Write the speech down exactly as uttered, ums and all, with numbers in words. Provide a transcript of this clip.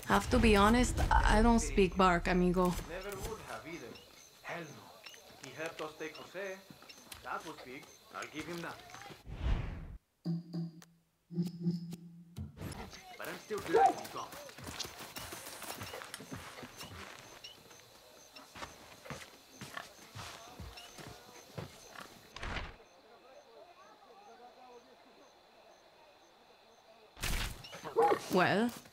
Have to be honest, I don't speak bark, amigo. Never would have either. Hell no. He helped us take Jose. That was big. I'll give him that. But I'm still glad he's gone. Well,